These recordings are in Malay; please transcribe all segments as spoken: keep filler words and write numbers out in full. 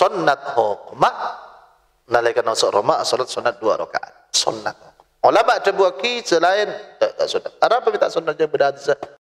sunnat hukma nalaikan masuk Roma salat sunat dua rakaat sunnat. Ulama ada buaki selain tak, tak sunat. Apa minta sunat je beda hadis.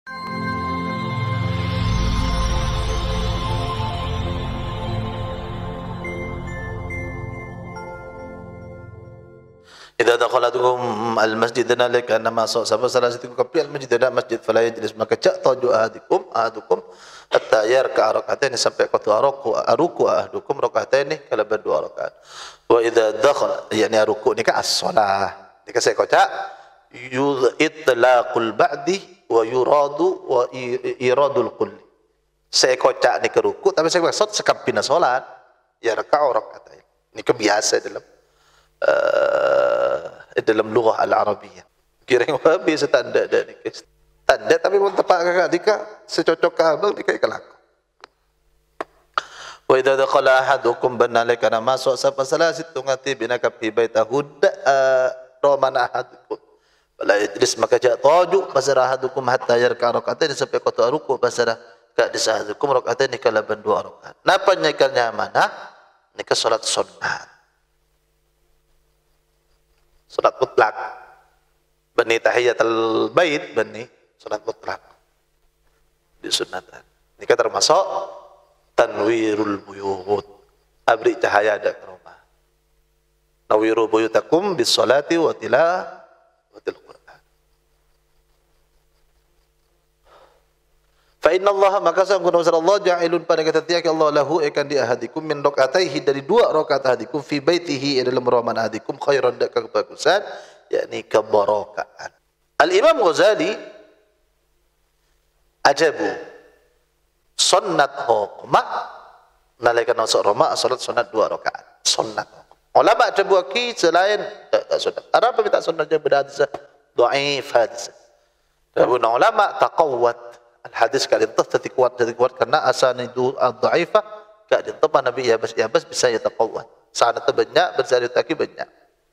Idza dakhalatukum al-masjid nalika nama sapa salah satu kapi al-masjid ada masjid fala yajlis maka cak taju ahadikum ahadukum hatta yarka rak'atain sampai qatu ruku ruku ahadukum rak'atain kala berdua rakaat. Wa idza dakhala yani ruku ni ka as-shalah. Nika saya kocak itlaqul ba'di wa yuradu wa iradul kulli. Saya kocak ni ke ruku tapi saya maksud sekapina salat ya raka'u rak'atain. Ini kebiasa dalam Uh, dalam lughah al-Arabiyah. Kira-kira habis tanda dah ni. Tanda tapi pun tepat kakak dika secocok ke abang dika ikan laku. Wa idza dakhala ahadukum banalika masuk sapa salah situ ngati binaka fi baitahu romana ahadukum. Wala yajlis maka ja taju basara ahadukum hatta yarka rak'atain sampai qata ruku basara ka disahadukum rak'atain kala ban dua rakaat. Napa nyikalnya mana? Nika salat sunnah. Salat mutlak bani tahiyatul bait bani salat mutlak di sunatan ini termasuk tanwirul buyut abri cahaya ada ke rumah nawiru buyutakum bis salati wa tilawatil Quran fa inna Allah maka sanggup Allah ja'ilun pada kata tiak Allah lahu akan di ahadikum min rak'ataihi dari dua rakaat ahadikum fi baitihi dalam ruangan ahadikum khairan dak kebagusan yakni kebarokaan. Al-Imam Ghazali ajabu sunnat hukma nalaikan masuk Roma salat sunat dua rakaat sunnat. Ulama ada buaki selain tak, tak sunat. Apa minta sunat je beda hadis dhaif hadis. Dan ulama taqawwat al-hadis kadin tah jadi kuat jadi kuat karena asanidu ad-dhaifah kadin tah Nabi ya bas ya bas bisa ya taqawwat. Sanad banyak bersari taki banyak.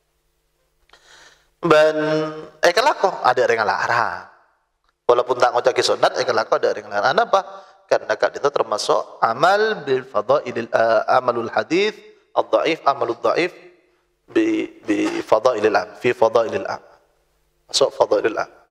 Dan eh kalako ada yang larang. Walaupun tak ngocaki sunat eh kalako ada yang larang. Kenapa? Karena kadin itu termasuk amal bil fadailil uh, amalul hadis ad-dhaif amalul dhaif bi bi fadailil am fi fadailil am. Masuk fadailil am.